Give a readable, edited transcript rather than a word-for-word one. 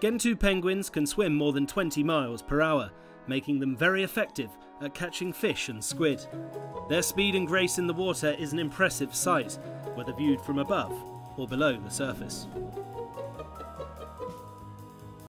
Gentoo penguins can swim more than 20 miles per hour, making them very effective at catching fish and squid. Their speed and grace in the water is an impressive sight, whether viewed from above or below the surface.